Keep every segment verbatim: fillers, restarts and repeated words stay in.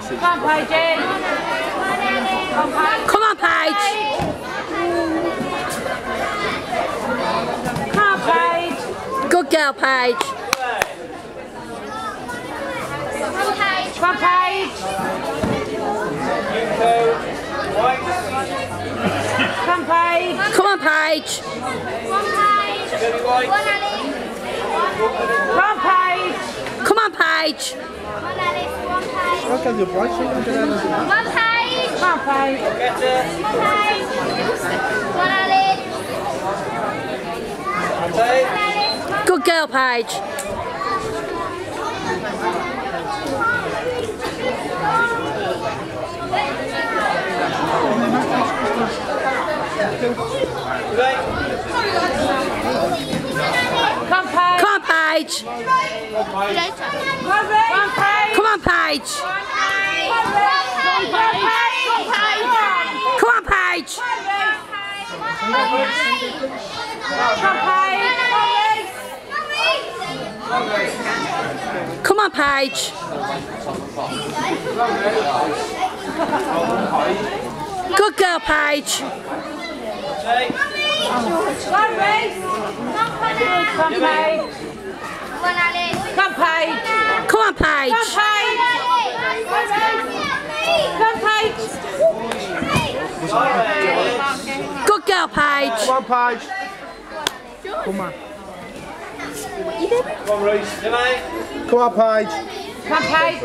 message. Come on, Paige. Come on, Paige. Come on, Paige. Good girl, Paige. Come on, Paige. Come on, Paige. Come on, Paige. Come on, Paige. Come on, Paige. Okay, you're bright. So you can get out of the Come on, Paige. Good girl, Paige. Come on, Paige. Come on, Paige. Come on, Paige. Come on, Paige. Come on, Paige. Good girl, Paige. Come on, Paige. Come on, Paige. Come on, Paige. Come on, Paige. Good girl, Paige. Come on, Paige. Come on. Come on, Reese. Come on, Paige. Come on, Paige.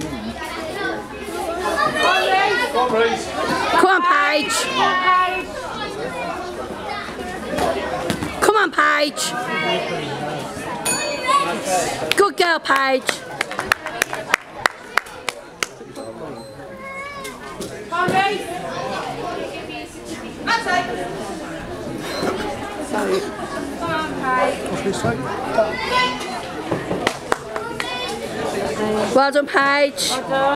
Come on, Reese. Come on, Paige. Come on, Paige. Good girl, Paige. Come on, Reese. That's it. Sorry. Come on, Paige. What's this like? Well done, Paige. Well done.